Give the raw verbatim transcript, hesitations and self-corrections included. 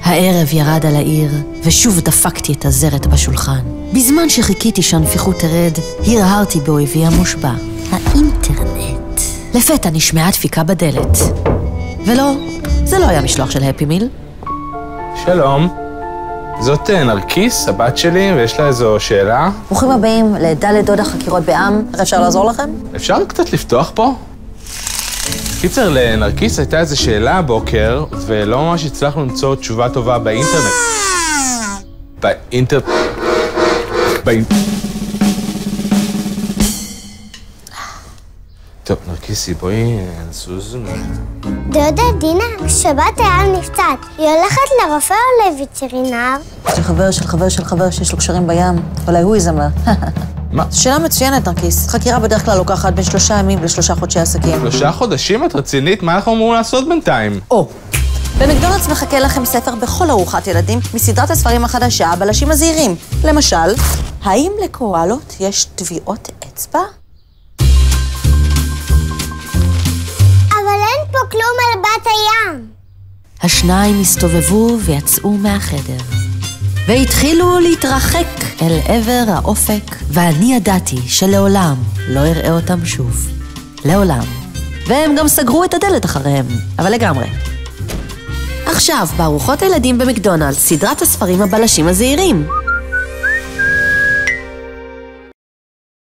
הערב ירד על העיר, ושוב דפקתי את הזרת בשולחן. בזמן שחיכיתי שהנפיחות תרד, הרהרתי באויבי המושבע, האינטרנט. לפתע נשמעה דפיקה בדלת. ולא, זה לא היה משלוח של הפי מיל. שלום. זאת נרקיס, הבת שלי, ויש לה איזו שאלה. ברוכים הבאים לדלת דודה חקירות בעם. איך אפשר לעזור לכם? אפשר קצת לפתוח פה? קיצר, לנרקיס הייתה איזו שאלה בוקר, ולא ממש הצלחנו למצוא תשובה טובה באינטרנט. באינטרנט... באינטרנט... טוב, נרקיסי, בואי נזוז. דודה דינה, שבת אייל נפצעת. היא הולכת לרופא או לווטרינר? של חבר של חבר של חבר שיש לו קשרים בים. אולי הוא יזם לה. מה? זו שאלה מצוינת, נרקיס. חקירה בדרך כלל לוקחת בין שלושה ימים לשלושה חודשי עסקים. שלושה חודשים? את רצינית? מה אנחנו אמורים לעשות בינתיים? או, במקדונלדס מחכה לכם ספר בכל ארוחת ילדים מסדרת הספרים החדשה, הבלשים הזהירים. למשל, האם לקואלות יש טביעות אצבע? אבל אין פה כלום על בת הים. השניים הסתובבו ויצאו מהחדר. והתחילו להתרחק אל עבר האופק, ואני ידעתי שלעולם לא אראה אותם שוב. לעולם. והם גם סגרו את הדלת אחריהם, אבל לגמרי. עכשיו, בארוחות הילדים במקדונלדס, סדרת הספרים הבלשים הזהירים.